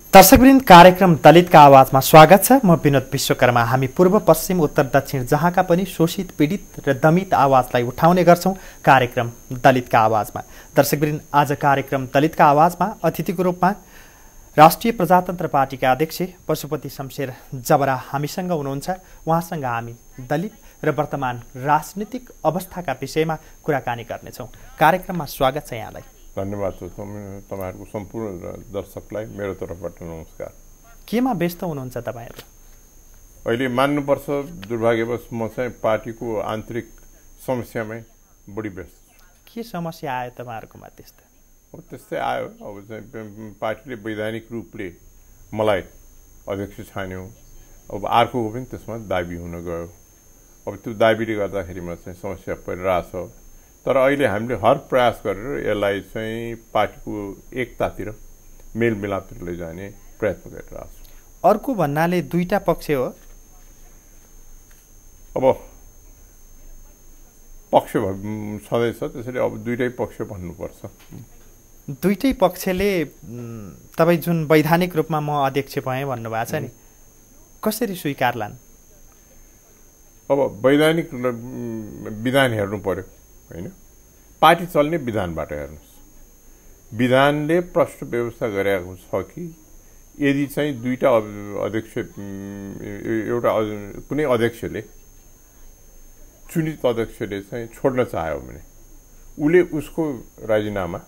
दर्शकवृन्द कार्यक्रम दलित का आवाजमा स्वागत छ। म विनोद विश्वकर्मा। हामी पूर्व पश्चिम उत्तर दक्षिण जहाँका पनि शोषित पीडित र दमित आवाजलाई उठाउने गर्छौं कार्यक्रम दलित का आवाजमा। दर्शकवृन्द आज कार्यक्रम दलित का आवाजमा अतिथिको रूपमा राष्ट्रिय प्रजातन्त्र पार्टीका अध्यक्ष पशुपति शमशेर JBR हामीसँग हुनुहुन्छ। उहाँसँग हामी दलित र वर्तमान राजनीतिक अवस्थाका विषयमा कुराकानी गर्नेछौं। कार्यक्रममा स्वागत छ यहाँलाई। धन्यवाद छ तपाईहरुको सम्पूर्ण दर्शकलाई मेरो तर्फबाट नमस्कार। केमा व्यस्त हुनुहुन्छ तपाईहरु? अहिले मान्नुपर्छ दुर्भाग्यवश म चाहिँ पार्टीको आन्तरिक समस्यामै बढी व्यस्त छु। के समस्या आयो तपाईहरुकोमा त्यस्तो? अब त्यस्तै आयो। अब चाहिँ पार्टीले वैधानिक रूपले मलाई अध्यक्ष छान्यो। अब अर्कोको पनि त्यसमा दाबी हुन गयो। अब त्यो दाबीले गर्दाखेरिमा चाहिँ समस्या परिरहेछ। तर अहिले हामीले हर प्रयास गरेर यसलाई चाहिँ पार्टीको एकतातिर मेलमिलापतिर लैजाने प्रयत्न गरिरहेको छौँ। अर्को भन्नाले दुईटा पक्ष हो। अब पक्ष छँदैछ, त्यसैले अब दुईटै पक्ष भन्नुपर्छ। दुईटै पक्षले तपाईँ जुन वैधानिक रूपमा म अध्यक्ष भएँ भन्नुभएको छ नि, कसरी स्वीकारलान्? अब वैधानिक विधान हेर्नु पर्यो हैन। पार्टी चल्ने विधानबाट हेर्नुस्। विधानले प्रश्न व्यवस्था गरेको छ कि यदि चाहिँ दुईटा अध्यक्ष एउटा कुनै अध्यक्षले चुनित अध्यक्षले चाहिँ छोड्न चाह्यो भने उले उसको राजीनामा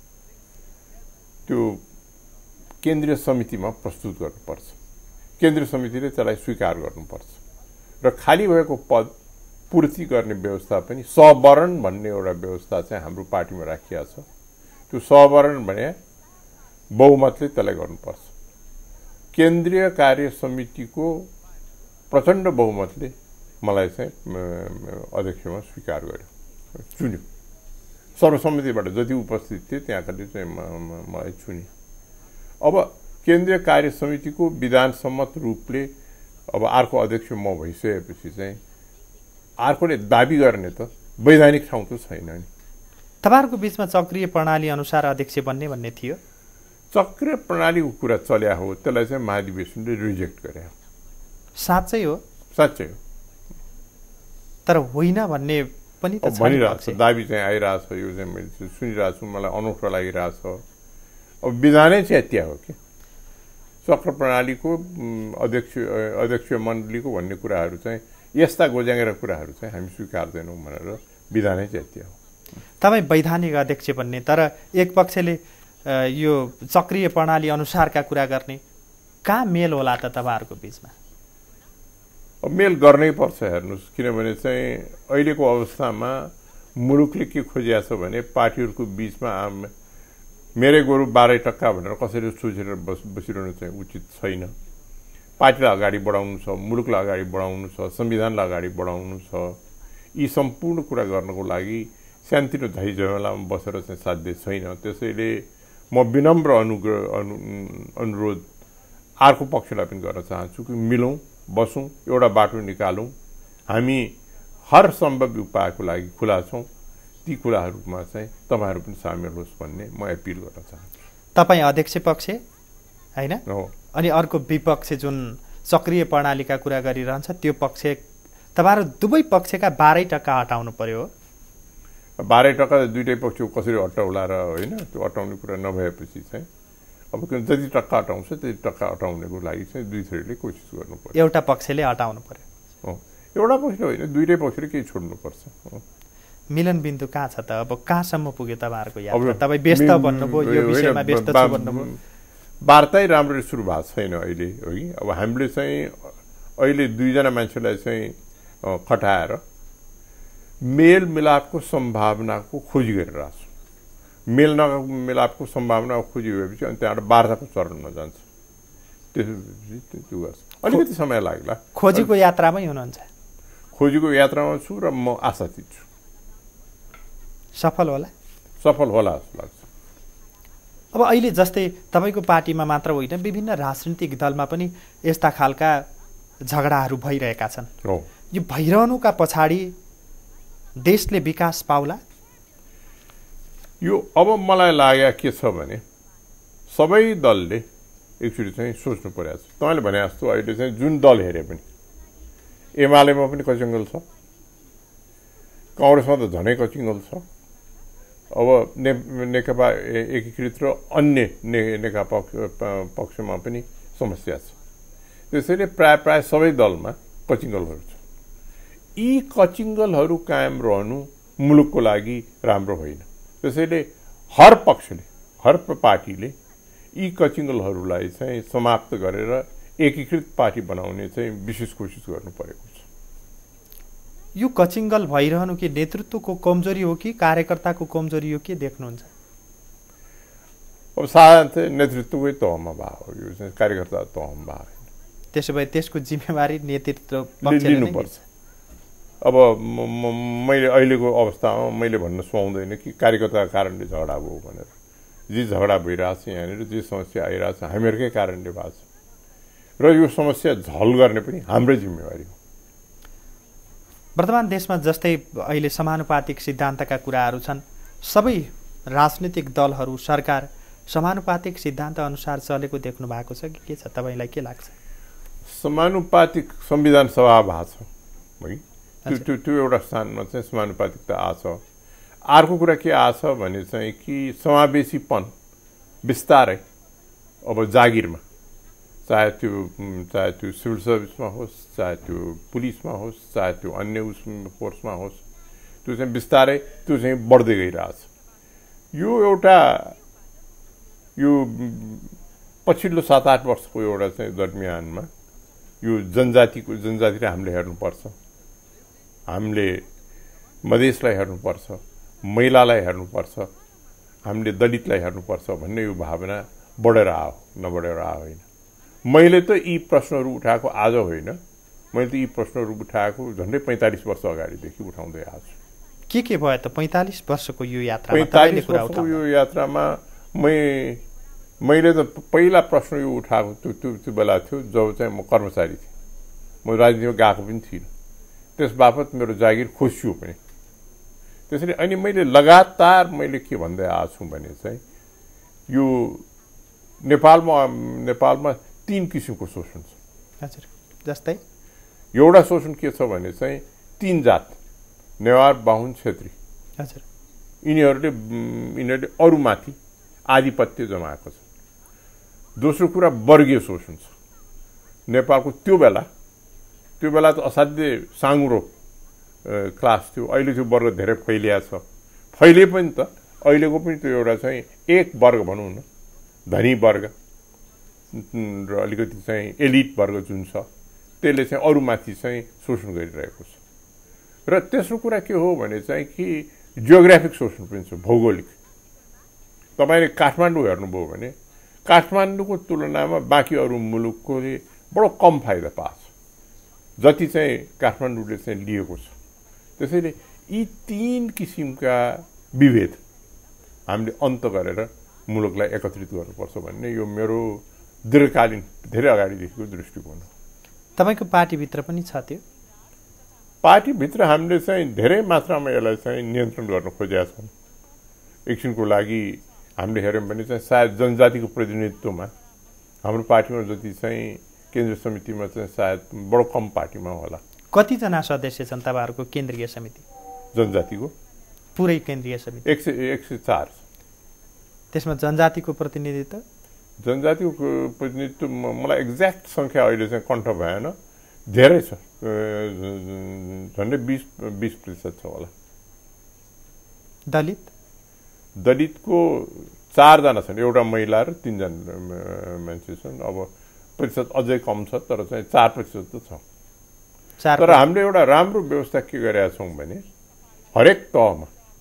त्यो केन्द्रीय समितिमा प्रस्तुत गर्नुपर्छ। केन्द्रीय समितिले त्यसलाई स्वीकार गर्नुपर्छ र खाली भएको पद पूर्ति गर्ने व्यवस्था पनि सवरण भन्ने एउटा व्यवस्था चाहिँ हाम्रो पार्टीमा राखिएको छ। त्यो सवरण भने बहुमतले त्यसलाई गर्नुपर्छ। केन्द्रीय कार्य समितिको प्रचण्ड बहुमतले मलाई चाहिँ अध्यक्षमा स्वीकार गर्यो, चुन्यो। सर्वसम्मतिबाट जति उपस्थित थिए त्यहाँकाले चाहिँ मलाई चुने। अब केन्द्रीय कार्य समितिको विधानसम्मत रूपले अब अर्को अध्यक्ष म भइसकेपछि चाहिँ अर्कोले दाबी गर्ने त वैधानिक ठाउँ त छैन नि। तपाईहरुको बीचमा चक्रीय प्रणाली अनुसार अध्यक्ष बन्ने भन्ने थियो। चक्रीय प्रणालीको कुरा चल्या हो, त्यसलाई चाहिँ महाधिवेशनले रिजेक्ट गरे। साँच्चै हो? साँच्चै हो। तर होइन भन्ने पनि त भनिरहेको छ, दाबी चाहिँ आइरहेछ। यो चाहिँ मैले सुनिरहेको छु, मलाई अनौठो लागिरहेछ। अब विधानै चाहिँ यति हो कि चक्र प्रणालीको अध्यक्ष मण्डलीको भन्ने कुराहरू चाहिँ यस्ता गोजाङ्गेरा कुराहरू चाहिँ हामी स्वीकार्दैनौँ भनेर विधानै चाहिँ यति हो। तपाईँ वैधानिक अध्यक्ष भन्ने, तर एक पक्षले यो चक्रीय प्रणाली अनुसारका कुरा गर्ने, कहाँ मेल होला त तपाईँहरूको बिचमा? अब मेल गर्नै पर्छ हेर्नुहोस्। किनभने चाहिँ अहिलेको अवस्थामा मुलुकले के खोजिया छ भने पार्टीहरूको बिचमा मेरै गोरु 12% भनेर कसैले सोचेर बसिरहनु चाहिँ उचित छैन। पार्टीलाई अगाडि बढाउनु छ, मुलुकलाई अगाडि बढाउनु छ, संविधानलाई अगाडि बढाउनु छ। यी सम्पूर्ण कुरा गर्नको लागि शान्तिनो धाई झमेलामा बसेर चाहिँ साध्य छैन। त्यसैले म विनम्र अनुरोध अर्को पक्षलाई पनि गर्न चाहन्छु कि मिलौँ, बसौँ, एउटा बाटो निकालौँ। हामी हर सम्भव उपायको लागि खुला छौँ। ती कुराहरूमा चाहिँ तपाईहरु पनि सामेल होस् भन्ने म अपिल गर्न चाहन्छु। तपाईँ अध्यक्ष पक्ष हैन? हो। अनि अर्को विपक्ष जुन सक्रिय प्रणालीका कुरा गरिरहन्छ त्यो पक्ष, तपाईहरु दुवै पक्षका 12% हटाउनु पर्यो। 12% दुईटै पक्षको कसरी हटाउला र होइन, त्यो हटाउने कुरा नभएपछि चाहिँ अब जति टक्का हटाउँछ त्यति टक्का हटाउनेको लागि चाहिँ दुई थरीले कोसिस गर्नु पर्यो। एउटा पक्षले हटाउनु पर्यो। हो, एउटा पक्षले होइन, दुईटै पक्षले केही छोड्नुपर्छ। मिलन बिन्दु कहाँ छ त? अब कहाँसम्म पुग्यो तपाईहरुको यात्रा? तपाईँ व्यस्त भन्नुभयो, यो विषयमा व्यस्त छु भन्नुभयो। वार्तै राम्ररी सुरु भएको छैन अहिले, हो कि। अब हामीले चाहिँ अहिले दुईजना मान्छेलाई चाहिँ खटाएर मेलमिलापको सम्भावनाको खोजी गरिरहेको छु। मेलमिलापको सम्भावना खोजी भएपछि अनि त्यहाँबाट वार्ताको चरणमा जान्छ। त्यसपछि त्यो गर्छ। अलिकति समय लाग्ला। खोजीको यात्रामै हुनुहुन्छ? खोजीको यात्रामा छु र म आशातीत छु। सफल होला? सफल होला जस्तो लाग्छ। अब अहिले जस्तै तपाईको पार्टीमा मात्र होइन, विभिन्न राजनीतिक दलमा पनि यस्ता खालका झगडाहरू भइरहेका छन्। यो भइरहनुका पछाडि देशले विकास पाउला? यो अब मलाई लाग्या के छ भने सबै दलले एकचोटि चाहिँ सोच्नु परेको छ। तपाईँले भने जस्तो अहिले चाहिँ जुन दल हेरे पनि एमालेमा पनि कचिङ्गल छ, काङ्ग्रेसमा त झनै कचिङ्गल छ, अब नेकपा एकीकृत र अन्य नेकपा पक्षमा पनि समस्या छ। त्यसैले प्राय सबै दलमा कचिङ्गलहरू छ। यी कचिङ्गलहरू कायम रहनु मुलुकको लागि राम्रो होइन। त्यसैले हर पक्षले, हर पार्टीले यी कचिङ्गलहरूलाई चाहिँ समाप्त गरेर एकीकृत पार्टी बनाउने चाहिँ विशेष कोसिस गर्नु परेको छ। यो कचिङ्गल भइरहनु कि नेतृत्वको कमजोरी हो कि कार्यकर्ताको कमजोरी हो के देख्नुहुन्छ? अब साधारण नेतृत्वकै तहमा भयो, यो चाहिँ कार्यकर्ता तहमा भयो। त्यसो भए त्यसको जिम्मेवारी नेतृत्व लिनुपर्छ। अब मैले अहिलेको अवस्थामा मैले भन्न सुहाउँदैन कि कार्यकर्ताको कारणले झगडा भयो भनेर। जे झगडा भइरहेछ यहाँनिर, जे समस्या आइरहेछ हामीहरूकै कारणले भएको छ र यो समस्या झल गर्ने पनि हाम्रै जिम्मेवारी हो। वर्तमान देशमा जस्तै अहिले समानुपातिक सिद्धान्तका कुराहरू छन्, सबै राजनीतिक दलहरू, सरकार समानुपातिक सिद्धान्त अनुसार चलेको देख्नु भएको छ कि के छ? तपाईँलाई के लाग्छ? समानुपातिक संविधान सभा भएको छ है, त्यो एउटा स्थानमा चाहिँ समानुपातिकता आछ। अर्को कुरा के आछ भने चाहिँ कि समावेशीपन बिस्तारै अब जागिरमा, चाहे त्यो सिभिल सर्भिसमा होस्, चाहे त्यो पुलिसमा होस्, चाहे त्यो अन्य फोर्समा होस्, त्यो चाहिँ बिस्तारै त्यो चाहिँ बढ्दै गइरहेछ। यो एउटा यो पछिल्लो 7-8 वर्षको एउटा चाहिँ दरमियानमा यो जनजातिलाई हामीले हेर्नुपर्छ, हामीले मधेसलाई हेर्नुपर्छ, महिलालाई हेर्नुपर्छ, हामीले दलितलाई हेर्नुपर्छ भन्ने यो भावना बढेर आयो, नबढेर आयो होइन। मैले त यी प्रश्नहरू उठाएको आज होइन, मैले त यी प्रश्नहरू उठाएको झन्डै 45 वर्ष अगाडिदेखि उठाउँदै आएको छु। के भयो त 45 वर्षको यो यात्रा? 45 वर्षको यो यात्रामा मैले त पहिला प्रश्न यो उठाएको त्यो बेला थियो जब चाहिँ म कर्मचारी थिएँ, म राजनीतिमा गएको पनि थिइनँ, त्यस बापत मेरो जागिर खोसियो पनि। त्यसैले अनि मैले लगातार मैले के भन्दै आएको छु भने चाहिँ यो नेपालमा 3 किसिमको शोषण छ। हजुर, जस्तै एउटा शोषण के छ भने चाहिँ 3 जात, नेवार, बाहुन, छेत्री। हजुर, यिनीहरूले अरूमाथि आधिपत्य जमाएको छ। दोस्रो कुरा वर्गीय शोषण छ। नेपालको त्यो बेला त असाध्यै साँगुरो क्लास थियो, अहिले त्यो वर्ग धेरै फैलिया छ। फैले पनि त अहिलेको पनि त्यो एउटा चाहिँ एक वर्ग भनौँ न, धनी वर्ग र अलिकति चाहिँ एलिट वर्ग जुन छ त्यसले चाहिँ अरूमाथि चाहिँ शोषण गरिरहेको छ। र तेस्रो कुरा के हो भने चाहिँ कि जियोग्राफिक शोषण पनि छ, भौगोलिक। तपाईँले काठमाडौँ हेर्नुभयो भने काठमाडौँको तुलनामा बाँकी अरू मुलुककोले बडो कम फाइदा पाछ जति चाहिँ काठमाडौँले चाहिँ लिएको छ। त्यसैले यी 3 किसिमका विभेद हामीले अन्त गरेर मुलुकलाई एकत्रित गर्नुपर्छ भन्ने यो मेरो दीर्घकालीन धेरै अगाडिदेखिको दृष्टिकोण हो। तपाईँको पार्टीभित्र पनि छ त्यो? पार्टीभित्र हामीले चाहिँ धेरै मात्रामा यसलाई चाहिँ नियन्त्रण गर्न खोजेका छौँ। एकछिनको लागि हामीले हेऱ्यौँ भने चाहिँ सायद जनजातिको प्रतिनिधित्वमा हाम्रो पार्टीमा जति चाहिँ केन्द्रीय समितिमा चाहिँ सायद बडो कम पार्टीमा होला। कतिजना सदस्य छन् तपाईँहरूको केन्द्रीय समिति? जनजातिको पुरै केन्द्रीय समिति 104। त्यसमा जनजातिको प्रतिनिधित्व? जनजातिको प्रतिनिधित्व मलाई एक्ज्याक्ट सङ्ख्या अहिले चाहिँ कण्ठ भएन, धेरै छ, झन्डै 20% छ होला। दलितको 4 जना छन्, एउटा महिला र 3 जना मान्छे छन्। अब प्रतिशत अझै कम छ, तर चाहिँ 4% त छ। तर हामीले एउटा राम्रो व्यवस्था के गरेका छौँ भने हरेक तहमा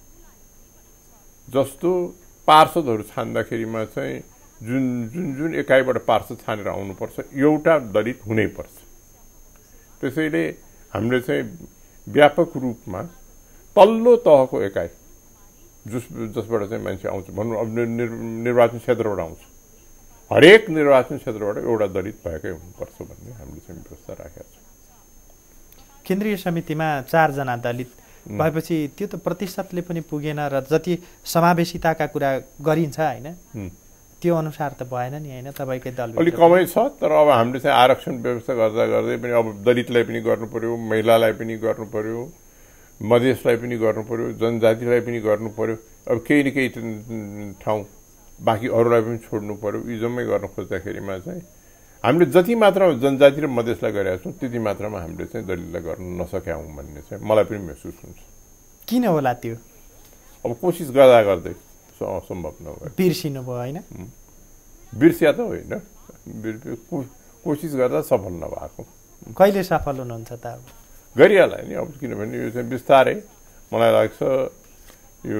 जस्तो पार्षदहरू छान्दाखेरिमा चाहिँ जुन एकाइबाट पार्षद छानेर आउनुपर्छ एउटा दलित हुनैपर्छ। त्यसैले हामीले चाहिँ व्यापक रूपमा तल्लो तहको एकाइ जसबाट चाहिँ मान्छे आउँछ, भनौँ अब निर्वाचन क्षेत्रबाट आउँछ, हरेक निर्वाचन क्षेत्रबाट एउटा दलित भएकै हुनुपर्छ भन्ने हामीले चाहिँ व्यवस्था राखेका छौँ। केन्द्रीय समितिमा 4 जना दलित भएपछि त्यो त प्रतिशतले पनि पुगेन र जति समावेशिताका कुरा गरिन्छ होइन, त्यो अनुसार त भएन नि हैन तपाईकै दल अलि कमै छ तर अब हामीले चाहिँ आरक्षण व्यवस्था गर्दा गर्दै पनि अब दलितलाई पनि गर्नु पर्यो महिलालाई पनि गर्नु पर्यो मधेसलाई पनि गर्नु पर्यो जनजातिलाई पनि गर्नु पर्यो अब केही न केही ठाउँ बाँकी अरूलाई पनि छोड्नु पर्यो यी जम्मै गर्न खोज्दाखेरिमा चाहिँ हामीले जति मात्रामा जनजाति र मधेसलाई गरेका छौँ त्यति मात्रामा हामीले चाहिँ दलितलाई गर्न नसक्यौँ भन्ने चाहिँ मलाई पनि महसुस हुन्छ किन होला त्यो अब कोसिस गर्दा गर्दै असम्भव नभए बिर्सिनु भयो हैन बिर्सिया त होइन कोसिस गर्दा सफल नभएको कहिले सफल हुनुहुन्छ त अब गरिहाल्यो नि अब किनभने यो चाहिँ बिस्तारै मलाई लाग्छ यो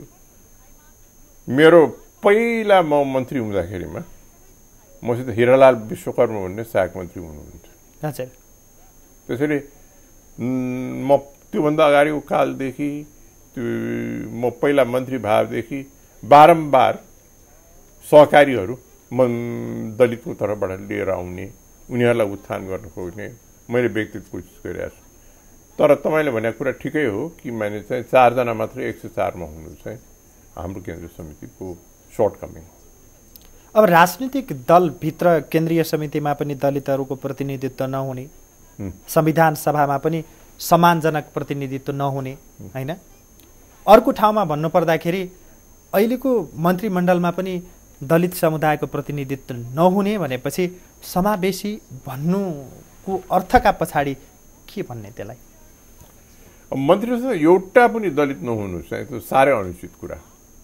मेरो पहिला म मन्त्री हुँदाखेरिमा मसित हिरालाल विश्वकर्मा भन्ने सहायक मन्त्री हुनुहुन्थ्यो हजुर त्यसैले म त्योभन्दा अगाडिको कालदेखि त्यो म पहिला मन्त्री भावदेखि बारम्बार सहकारीहरू दलितको तर्फबाट लिएर आउने उनीहरूलाई उत्थान गर्न खोज्ने मैले व्यक्तिगत कोसिस गरिरहेको छु तर तपाईँले भनेको कुरा ठिकै हो कि माने चाहिँ 4 जना मात्र 104 मा हुनु चाहिँ हाम्रो केन्द्रीय समितिको सर्टकमिङ अब राजनीतिक दलभित्र केन्द्रीय समितिमा पनि दलितहरूको प्रतिनिधित्व नहुने संविधान सभामा पनि सम्मानजनक प्रतिनिधित्व नहुने हैन अर्को ठाउँमा भन्नुपर्दाखेरि अहिलेको मन्त्रीमण्डलमा पनि दलित समुदायको प्रतिनिधित्व नहुने भनेपछि समावेशी भन्नुको अर्थका पछाडि के भन्ने त्यसलाई मन्त्रीसँग एउटा पनि दलित नहुनु चाहिँ त्यो साह्रै अनुचित कुरा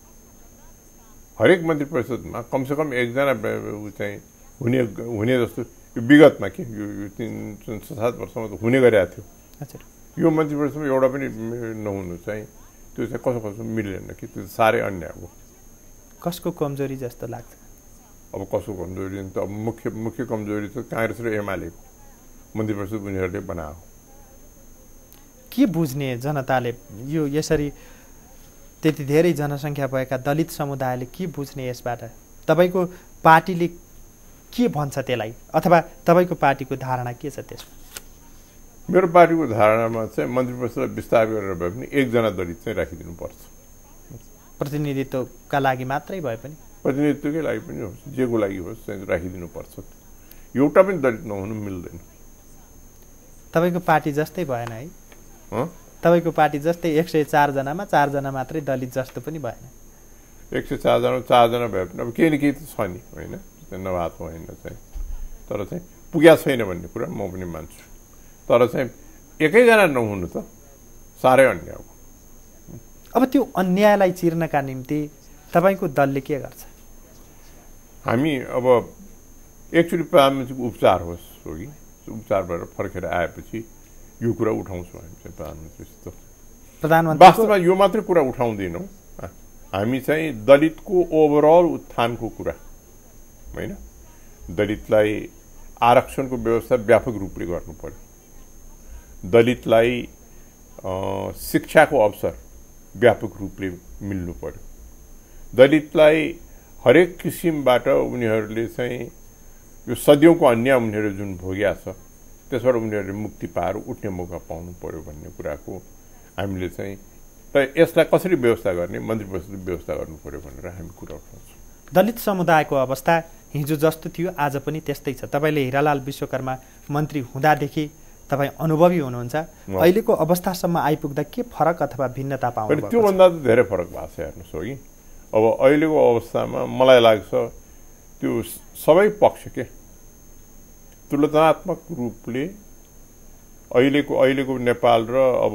हरेक मन्त्री परिषदमा कमसेकम एकजना चाहिँ हुने जस्तो यो विगतमा के यो 3-7 वर्षमा त हुने गरेको थियो हजुर यो मन्त्री परिषदमा एउटा पनि नहुनु चाहिँ त्यो चाहिँ कसो मिलेन कि त्यो साह्रै अन्याय हो कसको कमजोरी जस्तो लाग्छ अब कसको कमजोरी त अब मुख्य कमजोरी त कांग्रेस र एमाले मन्त्री परिषद उनीहरूले बनायो के बुझ्ने जनताले यो यसरी त्यति धेरै जनसङ्ख्या भएका दलित समुदायले के बुझ्ने यसबाट तपाईको पार्टीले के भन्छ त्यसलाई अथवा तपाईको पार्टीको धारणा के छ त्यसमा मेरो पार्टीको धारणामा चाहिँ मन्त्री परिषदलाई विस्तार गरेर भए पनि एकजना दलित चाहिँ राखिदिनु पर्छ प्रतिनिधित्वका लागि मात्रै भए पनि प्रतिनिधित्वकै लागि पनि होस् जेको लागि होस् चाहिँ राखिदिनु पर्छ एउटा पनि दलित नहुनु मिल्दैन तपाईको पार्टी जस्तै भएन है तपाईको पार्टी जस्तै 104 जनामा 4 जना मात्रै दलित जस्तो पनि भएन 104 जना 4 जना भए पनि अब केही न केही त छ नि होइन नभएको होइन चाहिँ तर चाहिँ पुग्या छैन भन्ने कुरा म पनि मान्छु तर चाहिँ एकैजना नहुनु त साह्रै अन्याय हो अब त्यो अन्यायलाई चिर्नका निम्ति तपाईको दलले के गर्छ हामी अब एकचोटि प्रधानमन्त्रीको उपचार होस् हो कि उपचार भएर फर्केर आएपछि यो कुरा उठाउँछौँ हामी चाहिँ प्रधानमन्त्री वास्तवमा यो मात्रै कुरा उठाउँदैनौँ हामी चाहिँ दलितको ओभरअल उत्थानको कुरा होइन दलितलाई आरक्षणको व्यवस्था व्यापक रूपले गर्नु पर्यो दलितलाई शिक्षाको अवसर व्यापक रूपले मिल्नु पर्यो दलितलाई हरेक किसिमबाट उनीहरूले चाहिँ यो सदियौँको अन्याय उनीहरू जुन भोग्या छ त्यसबाट उनीहरूले मुक्ति पाएर उठ्ने मौका पाउनु पर्यो भन्ने कुराको हामीले चाहिँ त यसलाई कसरी व्यवस्था गर्ने मन्त्री परिषदले व्यवस्था गर्नु पर्यो भनेर हामी कुरा उठाउँछौँ दलित समुदायको अवस्था हिजो जस्तो थियो आज पनि त्यस्तै छ तपाईले हिरालाल विश्वकर्मा मन्त्री हुँदादेखि तपाई अनुभवी हुनुहुन्छ अहिलेको अवस्थासम्म आइपुग्दा के फरक अथवा भिन्नता पाउनु त्यो भन्दा त धेरै फरक भएको छ हेर्नुस् हो कि अब अहिलेको अवस्थामा मलाई लाग्छ त्यो सबै पक्ष के तुलनात्मक रूपले अहिलेको नेपाल र अब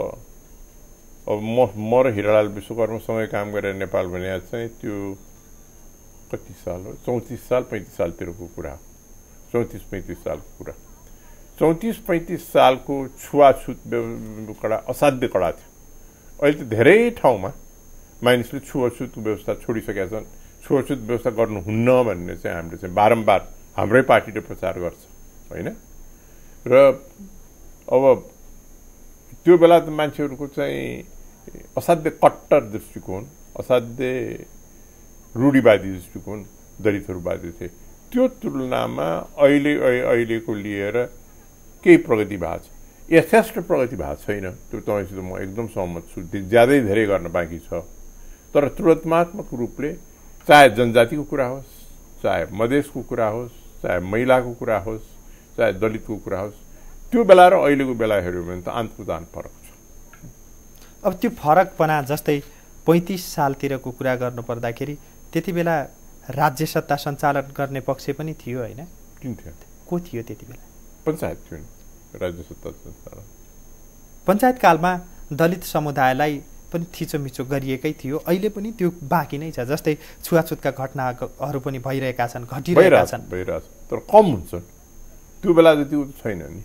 म र हिरालाल विश्वकर्मासँगै काम गरेर नेपाल भने चाहिँ त्यो कति साल हो 34 साल 35 सालतिरको कुरा हो 34-35 सालको कुरा 34-35 सालको छुवाछुत कडा असाध्य कडा थियो अहिले त धेरै ठाउँमा मानिसले छुवाछुत व्यवस्था छोडिसकेका छन् छुवाछुत व्यवस्था गर्नुहुन्न भन्ने चाहिँ हामीले चाहिँ बारम्बार हाम्रै पार्टीले प्रचार गर्छ होइन र अब त्यो बेला त मान्छेहरूको चाहिँ असाध्य कट्टर दृष्टिकोण असाध्य रूढिवादी दृष्टिकोण दलितहरूवादी थिए त्यो तुलनामा अहिलेको लिएर केही प्रगति भएको छ यथेष्ट प्रगति भएको छैन त्यो तपाईँसित म एकदम सहमत छु ज्यादै धेरै गर्न बाँकी छ तर तुलनात्मक रूपले चाहे जनजातिको कुरा होस्, चाहे मधेसको कुरा होस्, चाहे महिलाको कुरा होस्, चाहे दलितको कुरा होस्, त्यो बेला र अहिलेको बेला हेऱ्यो भने त आन्तुदान फरक छ। अब त्यो फरकपना जस्तै 35 सालतिरको कुरा गर्नु पर्दाखेरि त्यति बेला राज्य सत्ता सञ्चालन गर्ने पक्ष पनि थियो हैन? किन थियो? को थियो त्यति बेला? पञ्चायत थियो नि, राज्य सत्ता सञ्चालन। पञ्चायत कालमा दलित समुदायलाई पनि थिचोमिचो गरिएकै थियो, अहिले पनि त्यो बाँकी नै छ। जस्तै छुवाछुतका घटनाहरू पनि भइरहेका छन्, घटिरहेका छन्, तर कम हुन्छ। त्यो बेला जति छैन नि,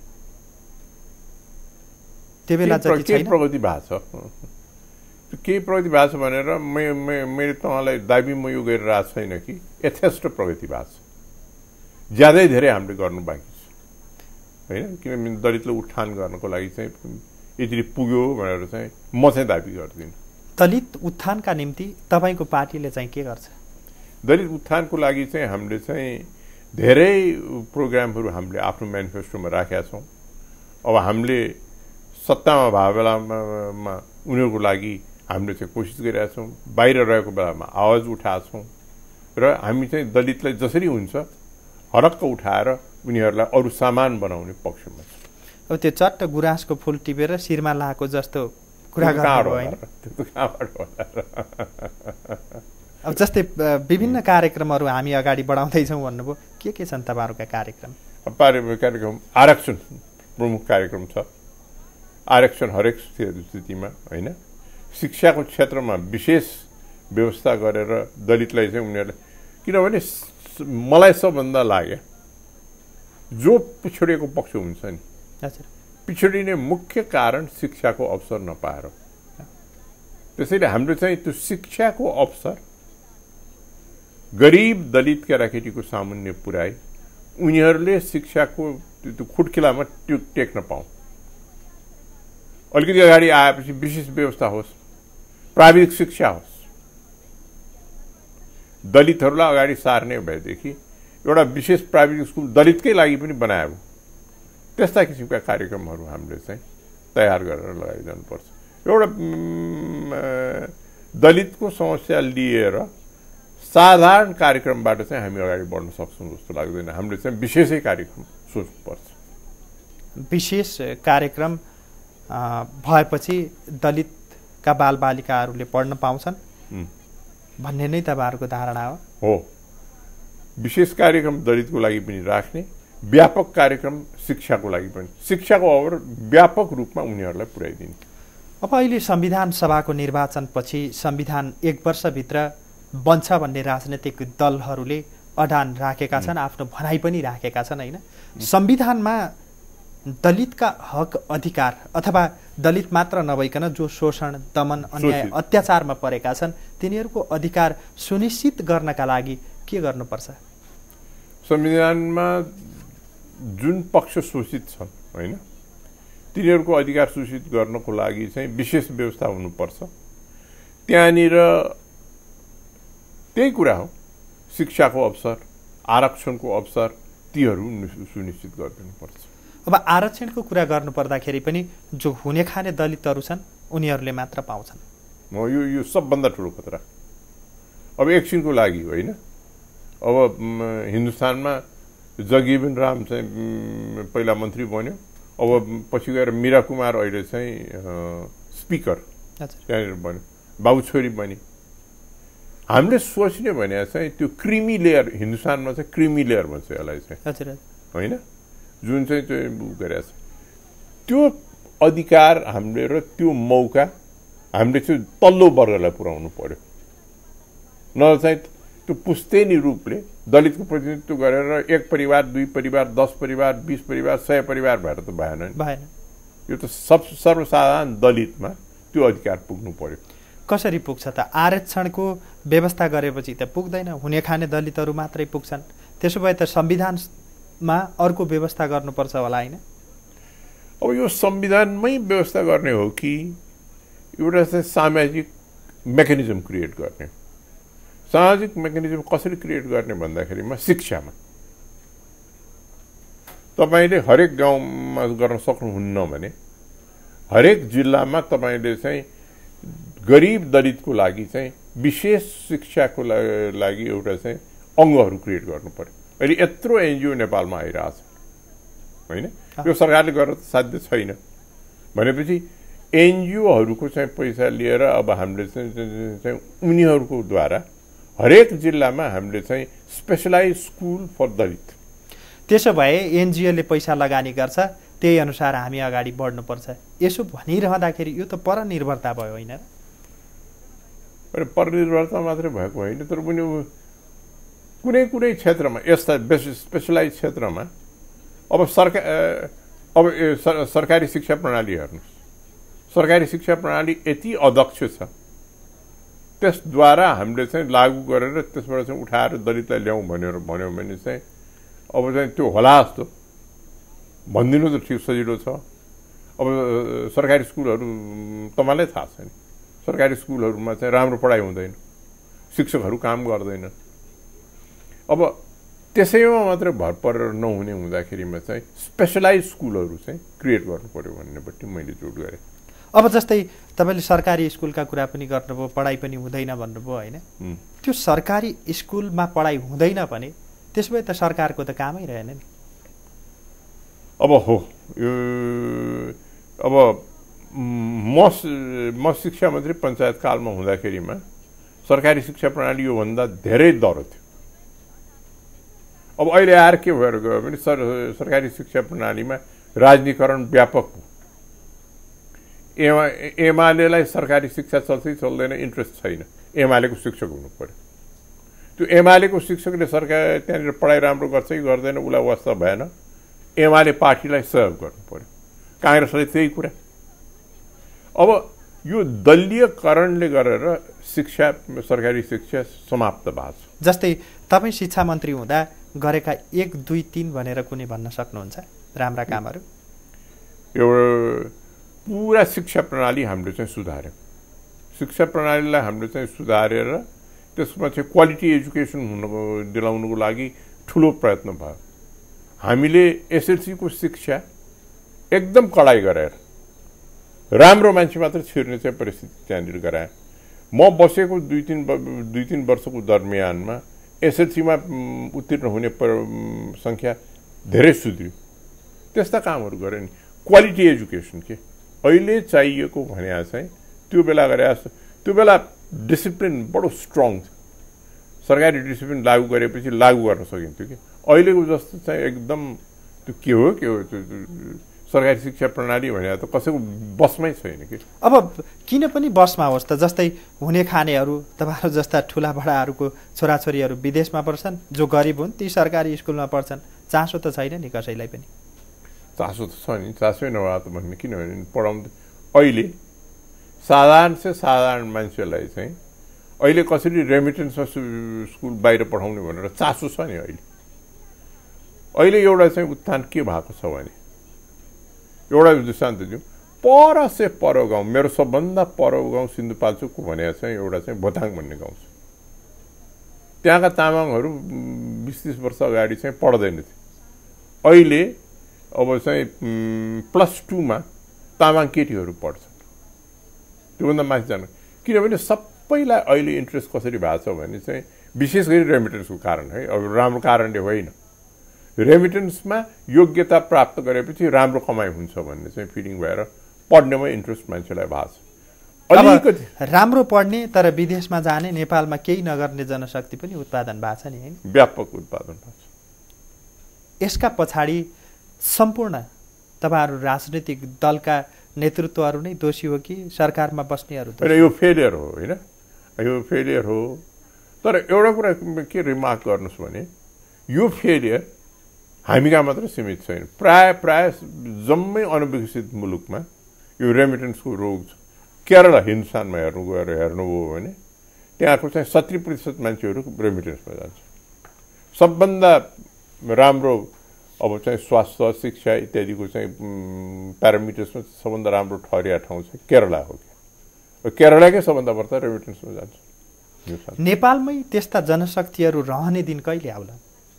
त्यो बेला जति छैन। प्रगति भएको छ, केही प्रगति भएको छ भनेर मैले तपाईँलाई दाबी म यो गरिरहेको छैन कि यथेष्ट प्रगति भएको छ। ज्यादै धेरै हामीले गर्नु बाँकी छ होइन, किनभने दलितलाई उत्थान गर्नको लागि चाहिँ यति पुग्यो भनेर चाहिँ म चाहिँ दाबी गर्दिनँ। दलित उत्थानका निम्ति तपाईँको पार्टीले चाहिँ के गर्छ? दलित उत्थानको लागि चाहिँ हामीले चाहिँ धेरै प्रोग्रामहरू हामीले आफ्नो म्यानिफेस्टोमा राखेका छौँ। अब हामीले सत्तामा भएको बेलामा उनीहरूको लागि हामीले चाहिँ कोसिस गरिरहेका छौँ, बाहिर रहेको बेलामा आवाज उठाएका छौँ र हामी चाहिँ दलितलाई जसरी हुन्छ हरक्क उठाएर उनीहरूलाई अरू सामान बनाउने पक्षमा छ। अब त्यो चट्ट गुराँसको फुल टिपेर शिरमा लाएको जस्तो कुरा गर्नु होइन? अब जस्तै विभिन्न कार्यक्रमहरू हामी अगाडि बढाउँदैछौँ भन्नुभयो, के छन् तपाईँहरूका कार्यक्रम? कार्यक्रम आरक्षण प्रमुख कार्यक्रम छ। आरक्षण हरेक स्थितिमा होइन, शिक्षाको क्षेत्रमा विशेष व्यवस्था गरेर दलितलाई चाहिँ उनीहरूले, किनभने मलाई सबभन्दा लाग्यो जो पिछडिएको पक्ष हुन्छ नि, पिछडिने मुख्य कारण शिक्षाको अवसर नपाएर। त्यसैले हाम्रो चाहिँ त्यो शिक्षाको अवसर गरिब दलित केटाकेटीको सामुन्ने पुर्याई उनीहरूले शिक्षाको त्यो खुट्किलामा त्यो टेक्न पाऊँ। अलिकति अगाडि आएपछि विशेष व्यवस्था होस्, प्राविधिक शिक्षा होस्, दलितहरूलाई अगाडि सार्ने भएदेखि एउटा विशेष प्राविधिक स्कुल दलितकै लागि पनि बनायो। त्यस्ता किसिमका कार्यक्रमहरू हामीले चाहिँ तयार गरेर लगाइदिनुपर्छ। एउटा दलितको समस्या लिएर साधारण कार्यक्रमबाट चाहिँ हामी अगाडि बढ्न सक्छौँ जस्तो लाग्दैन। हामीले चाहिँ विशेषै कार्यक्रम सोच्नुपर्छ। विशेष कार्यक्रम भएपछि दलितका बालबालिकाहरूले पढ्न पाउँछन् भन्ने नै तपाईँहरूको धारणा हो? विशेष कार्यक्रम दलितको लागि पनि राख्ने, व्यापक कार्यक्रम शिक्षाको लागि पनि, शिक्षाको अवसर व्यापक रूपमा उनीहरूलाई पुर्याइदिने। अब अहिले संविधान सभाको निर्वाचनपछि संविधान 1 वर्षभित्र बन्छ भन्ने राजनैतिक दलहरूले अडान राखेका छन्, आफ्नो भनाइ पनि राखेका छन् होइन? संविधानमा दलितका हक अधिकार अथवा दलित मात्र नभइकन जो शोषण, दमन, अन्याय, अत्याचारमा परेका छन् तिनीहरूको अधिकार सुनिश्चित गर्नका लागि के गर्नुपर्छ? संविधानमा जुन पक्ष शोषित छन् होइन, तिनीहरूको अधिकार सुनिश्चित गर्नको लागि चाहिँ विशेष व्यवस्था हुनुपर्छ। त्यहाँनिर त्यही कुरा हो, शिक्षाको अवसर, आरक्षणको अवसर, तीहरू सुनिश्चित गरिदिनुपर्छ। अब आरक्षणको कुरा गर्नुपर्दाखेरि पनि जो हुने खाने दलितहरू छन् उनीहरूले मात्र पाउँछन्। यो सबभन्दा ठुलो खतरा। अब एकछिनको लागि होइन, अब हिन्दुस्तानमा जगजीवन राम चाहिँ पहिला मन्त्री बन्यो, अब पछि गएर मीरा कुमार अहिले चाहिँ स्पिकर त्यहाँनिर बन्यो, बाबु छोरी बनी। हामीले सोच्ने भने चाहिँ त्यो क्रिमी लेयर, हिन्दुस्तानमा चाहिँ क्रिमी लेयर भन्छ यसलाई चाहिँ होइन, जुन चाहिँ त्यो गरेछ त्यो अधिकार हामीले र त्यो मौका हामीले चाहिँ तल्लो वर्गलाई पुर्याउनु पर्यो। न चाहिँ त्यो पुस्तैनी रूपले दलितको प्रतिनिधित्व गरेर 1 परिवार, 2 परिवार, 10 परिवार, 20 परिवार, 100 परिवार भएर त भएन नि। यो त सर्वसाधारण दलितमा त्यो अधिकार पुग्नु पर्यो। कसरी पुग्छ त? आरक्षणको व्यवस्था गरेपछि त पुग्दैन, हुने खाने दलितहरू मात्रै पुग्छन्। त्यसो भए त संविधानमा अर्को व्यवस्था गर्नुपर्छ होला होइन? अब यो संविधानमै व्यवस्था गर्ने हो कि एउटा चाहिँ सामाजिक मेकानिजम क्रिएट गर्ने? सामाजिक मेकानिजम कसरी क्रिएट गर्ने भन्दाखेरिमा शिक्षामा तपाईँले हरेक गाउँमा गर्न सक्नुहुन्न भने हरेक जिल्लामा तपाईँले चाहिँ गरिब दलितको लागि चाहिँ विशेष शिक्षाको लागि एउटा चाहिँ अङ्गहरू क्रिएट गर्नु पर्यो। अहिले यत्रो एनजिओ नेपालमा आइरहेछ होइन, यो सरकारले गरेर त साध्य छैन भनेपछि एनजिओहरूको चाहिँ पैसा लिएर अब हामीले चाहिँ उनीहरूको द्वारा हरेक जिल्लामा हामीले चाहिँ स्पेसलाइज स्कुल फर दलित। त्यसो भए एनजिओले पैसा लगानी गर्छ, त्यही अनुसार हामी अगाडि बढ्नुपर्छ, यसो भनिरहँदाखेरि यो त परनिर्भरता भयो होइन? परनिर्भरता मात्रै भएको होइन, तर पनि कुनै कुनै क्षेत्रमा यस्ता स्पेसलाइज क्षेत्रमा अब सरकारी शिक्षा प्रणाली हेर्नुहोस्, सरकारी शिक्षा प्रणाली यति अदक्ष छ, त्यसद्वारा हामीले चाहिँ लागू गरेर त्यसबाट चाहिँ उठाएर दलितलाई ल्याउँ भन्यो भने चाहिँ अब चाहिँ त्यो होला जस्तो भनिदिनु त ठिक सजिलो छ। अब सरकारी स्कुलहरू तपाईँलाई थाहा छ नि, सरकारी स्कुलहरूमा चाहिँ राम्रो पढाइ हुँदैन, शिक्षकहरू काम गर्दैन। अब त्यसैमा मात्रै भर परेर नहुने हुँदाखेरिमा चाहिँ स्पेसलाइज स्कुलहरू चाहिँ क्रिएट गर्नु पर्यो भन्नेपट्टि मैले जोड गरेँ। अब जस्तै तपाईँले सरकारी स्कुलका कुरा पनि गर्नुभयो, पढाइ पनि हुँदैन भन्नुभयो होइन? त्यो सरकारी स्कुलमा पढाइ हुँदैन भने त्यसो भए त सरकारको त कामै रहेन नि। अब हो यो अब म शिक्षा मन्त्री पञ्चायत कालमा हुँदाखेरिमा सरकारी शिक्षा प्रणाली योभन्दा धेरै दह्रो थियो। अब अहिले आएर के भएर गयो भने सरकारी शिक्षा प्रणालीमा राजनीतिकरण व्यापक हो। एमालेलाई सरकारी शिक्षा चल्छ चल्दैन इन्ट्रेस्ट छैन, एमालेको शिक्षक हुनु पर्यो। त्यो एमालेको शिक्षकले सरकार त्यहाँनिर पढाइ राम्रो गर्छ कि गर्दैन उसलाई वास्ता भएन, एमाले पार्टीलाई सहयोग गर्नु पर्यो। काङ्ग्रेसले त्यही कुरा। अब यो दलीयकरणले गरेर शिक्षा सरकारी शिक्षा समाप्त भएको छ। जस्तै तपाईँ शिक्षा मन्त्री हुँदा गरेका 1, 2, 3 भनेर कुनै भन्न सक्नुहुन्छ राम्रा कामहरू? एउटा पुरा शिक्षा प्रणाली हामीले चाहिँ सुधार्यौँ। शिक्षा प्रणालीलाई हामीले चाहिँ सुधारेर त्यसमा चाहिँ क्वालिटी एजुकेसन दिलाउनुको लागि ठुलो प्रयत्न भयो। हामीले एसएलसीको शिक्षा एकदम कडाइ गरेर राम्रो मान्छे मात्र छिर्ने चाहिँ परिस्थिति त्यहाँनिर गराएँ। म बसेको 2-3 वर्षको दरमियानमा एसएलसीमा उत्तीर्ण हुने सङ्ख्या धेरै सुध्रियो। त्यस्ता कामहरू गरेँ नि। क्वालिटी एजुकेसन के अहिले चाहिएको भने चाहिँ त्यो बेला गरे त्यो बेला डिसिप्लिन बडो स्ट्रङ थियो। सरकारी डिसिप्लिन लागू गरेपछि लागू गर्न सकिन्थ्यो कि अहिलेको जस्तो चाहिँ एकदम त्यो के हो त्यो सरकारी शिक्षा प्रणाली भने त कसैको बसमै छैन कि। अब किन पनि बसमा होस् त, जस्तै हुने खानेहरू तपाईँहरू जस्ता ठुला बडाहरूको छोराछोरीहरू विदेशमा पढ्छन्, जो गरिब हुन् ती सरकारी स्कुलमा पढ्छन्, चासो त छैन नि कसैलाई पनि। चासो त छ नि, चासै नभए त भन्ने किनभने पढाउनु अहिले साधारण से साधारण मान्छेलाई चाहिँ अहिले कसरी रेमिटेन्समा स्कुल बाहिर पठाउने भनेर चासो छ नि। अहिले एउटा चाहिँ उत्थान के भएको छ भने एउटा दृष्टान्त दिउँ, पर से पर गाउँ, मेरो सबभन्दा पर गाउँ सिन्धुपाल्चोकको भने चाहिँ एउटा चाहिँ भोताङ भन्ने गाउँ छ। त्यहाँका तामाङहरू 20-30 वर्ष अगाडि चाहिँ पढ्दैनथे। अहिले अब चाहिँ +2 तामाङ केटीहरू पढ्छन्। त्योभन्दा माथि जानु किनभने सबैलाई अहिले इन्ट्रेस्ट कसरी भएको छ भने चाहिँ विशेष गरी रेमिटेन्सको कारण है। अब राम्रो कारणले होइन, रेमिटेन्समा योग्यता प्राप्त गरेपछि राम्रो कमाइ हुन्छ भन्ने चाहिँ फिलिङ भएर पढ्नेमा इन्ट्रेस्ट मान्छेलाई भएको छ। अलिकति राम्रो पढ्ने तर विदेशमा जाने, नेपालमा केही नगर्ने जनशक्ति पनि उत्पादन भएको छ नि हैन? व्यापक उत्पादन भएको छ। यसका पछाडि सम्पूर्ण तपाईहरु राजनीतिक दलका नेतृत्वहरू नै दोषी हो कि सरकारमा बस्नेहरू? यो फेलियर हो हैन, यो फेलियर हो। तर एउटा कुरा के रिमार्क गर्नुस् भने यो फेलियर हामीका मात्र सीमित छैन। प्राय जम्मै अनविकसित मुलुकमा यो रेमिटेन्सको रोग छ। केरल हिन्दुस्तानमा हेर्नुभयो भने त्यहाँको चाहिँ 70% मान्छेहरू रेमिटेन्समा जान्छ। सबभन्दा राम्रो अब चाहिँ स्वास्थ्य शिक्षा इत्यादिको चाहिँ प्यारामिटर्समा सबभन्दा राम्रो ठहरिया ठाउँ चाहिँ केरला हो। केरलाकै सबभन्दा बढ्ता रेमिटेन्समा जान्छ। नेपालमै त्यस्ता जनशक्तिहरू रहने दिन कहिले आउला?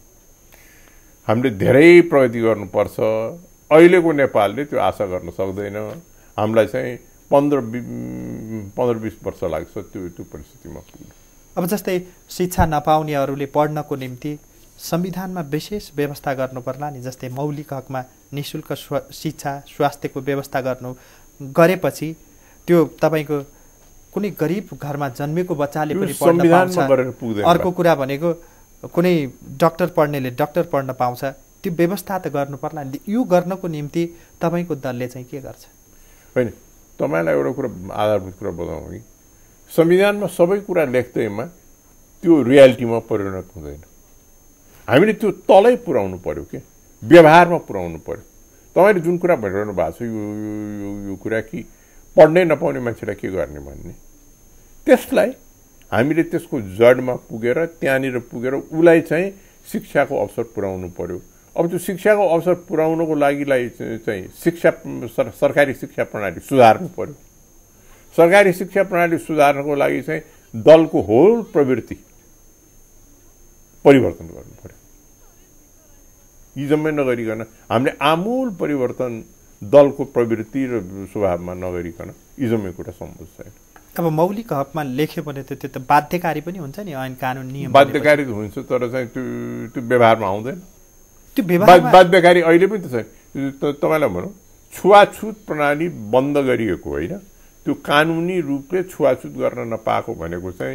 हामीले धेरै प्रगति गर्नुपर्छ। अहिलेको नेपालले त्यो आशा गर्न सक्दैन। हामीलाई चाहिँ 15-20 वर्ष लाग्छ त्यो परिस्थितिमा पुग्न। अब जस्तै शिक्षा नपाउनेहरूले पढ्नको निम्ति संविधानमा विशेष व्यवस्था गर्नु पर्ला नि, जस्तै मौलिक हकमा निःशुल्क शिक्षा स्वास्थ्यको व्यवस्था गरेपछि त्यो तपाईँको कुनै गरिब घरमा जन्मेको बच्चाले पनि पढ्न पाउँछ। अर्को कुरा भनेको कुनै डाक्टर पढ्नेले डाक्टर पढ्न पाउँछ। त्यो व्यवस्था त गर्नु पर्ला। यो गर्नको निम्ति तपाईँको दलले चाहिँ के गर्छ? होइन, तपाईँलाई एउटा कुरा आधारभूत कुरा बताउँ कि संविधानमा सबै कुरा लेख्दैमा त्यो रियालिटीमा परिणत हुँदैन। हामीले त्यो तलै पुर्याउनु पर्यो कि व्यवहारमा पुर्याउनु पर्यो। तपाईँले जुन कुरा भनिरहनु भएको छ यो कुरा कि पढ्नै नपाउने मान्छेलाई के गर्ने भन्ने, त्यसलाई हामीले त्यसको जडमा पुगेर त्यहाँनिर पुगेर उसलाई चाहिँ शिक्षाको अवसर पुर्याउनु पर्यो। अब त्यो शिक्षाको अवसर पुर्याउनको लागि चाहिँ सरकारी शिक्षा प्रणाली सुधार्नु पर्यो। सरकारी शिक्षा प्रणाली सुधार्नको लागि चाहिँ दलको होल प्रवृत्ति परिवर्तन गर्नु पर्यो। यी जम्मै नगरिकन हामीले आमूल परिवर्तन दलको प्रवृत्ति र स्वभावमा नगरिकन यी जम्मै कुरा सम्भव छैन। अब मौलिक हकमा लेख्यो भने त्यो त बाध्यकारी पनि हुन्छ नि, ऐन कानुन नियम बाध्यकारी हुन्छ, तर चाहिँ त्यो व्यवहारमा आउँदैन। त्यो बाध्यकारी अहिले पनि त छैन। तपाईँलाई भनौँ छुवाछुत प्रणाली बन्द गरिएको होइन, त्यो कानुनी रूपले छुवाछुत गर्न नपाएको भनेको चाहिँ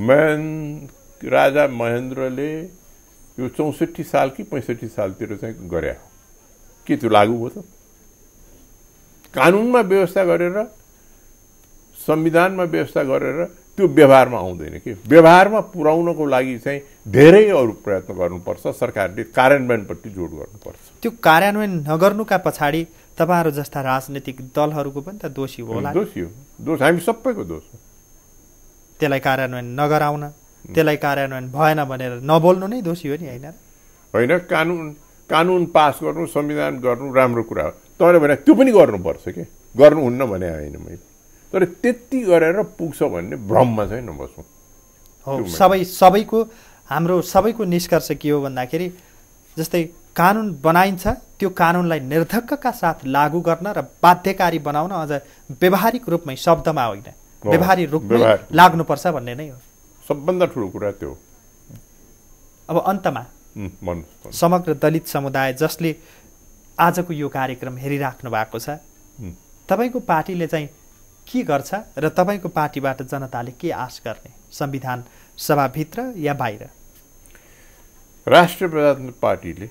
राजा महेन्द्रले यो 64 साल कि 65 सालतिर चाहिँ गरे हो। के त्यो लागू भयो त? कानुनमा व्यवस्था गरेर संविधानमा व्यवस्था गरेर त्यो व्यवहारमा आउँदैन कि व्यवहारमा पुर्याउनको लागि चाहिँ धेरै अरू प्रयत्न गर्नुपर्छ। सरकारले कार्यान्वयनपट्टि जोड गर्नुपर्छ। त्यो कार्यान्वयन नगर्नुका पछाडि तपाईँहरू जस्ता राजनीतिक दलहरूको पनि त दोषी होला। दोषी हो, दोष हामी सबैको दोष हो। त्यसलाई कार्यान्वयन नगराउन, त्यसलाई कार्यान्वयन भएन भनेर नबोल्नु नै दोषी हो नि, होइन? होइन, कानुन पास गर्नु, संविधान गर्नु राम्रो कुरा हो। तपाईँले भने त्यो पनि गर्नुपर्छ कि गर्नुहुन्न भने होइन मैले, तर त्यति गरेर पुग्छ भन्ने भ्रममा चाहिँ नबसौँ। हो, हाम्रो सबैको निष्कर्ष के हो भन्दाखेरि जस्तै कानुन बनाइन्छ, त्यो कानुनलाई निर्धक्कका साथ लागू गर्न र बाध्यकारी बनाउन, अझ व्यवहारिक रूपमै शब्दमा होइन व्यवहारिक रूपमै लाग्नुपर्छ भन्ने नै हो सबभन्दा ठुलो कुरा। त्यो अब अन्तमा समग्र दलित समुदाय जसले आजको यो कार्यक्रम हेरिराख्नु भएको छ, तपाईँको पार्टीले चाहिँ के गर्छ र तपाईँको पार्टीबाट जनताले के आश गर्ने, संविधान सभाभित्र या बाहिर? राष्ट्रिय प्रजातन्त्र पार्टीले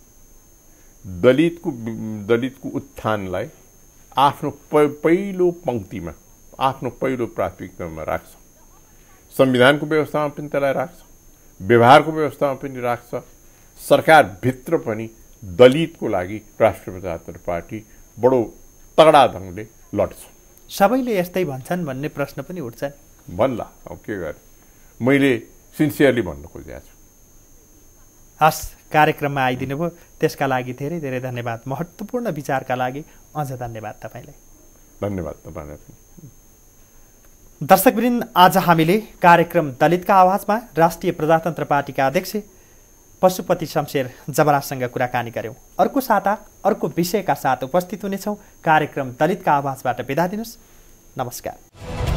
दलितको उत्थानलाई आफ्नो पहिलो पङ्क्तिमा, आफ्नो पहिलो प्राथमिकतामा राख्छ। संविधानको व्यवस्थामा पनि त्यसलाई राख्छ, व्यवहारको व्यवस्थामा पनि राख्छ। सरकारभित्र पनि दलितको लागि राष्ट्रिय प्रजातन्त्र पार्टी बडो तगडा ढङ्गले लड्छ। सबैले यस्तै भन्छन् भन्ने प्रश्न पनि उठ्छ। भन्ला, अब के गरे, मैले सिन्सियरली भन्न खोजेको छु। हस्, कार्यक्रममा आइदिनु भयो, त्यसका लागि धेरै धेरै धन्यवाद। महत्त्वपूर्ण विचारका लागि अझ धन्यवाद तपाईँलाई। धन्यवाद तपाईँलाई। दर्शकवृन्द, आज हामीले कार्यक्रम दलितका आवाजमा राष्ट्रिय प्रजातन्त्र पार्टीका अध्यक्ष पशुपति शमशेर जबरासँग कुराकानी गर्यौं। अर्को साता अर्को विषयका साथ उपस्थित हुनेछौँ। कार्यक्रम दलितका आवाजबाट बिदा दिनुहोस्। नमस्कार।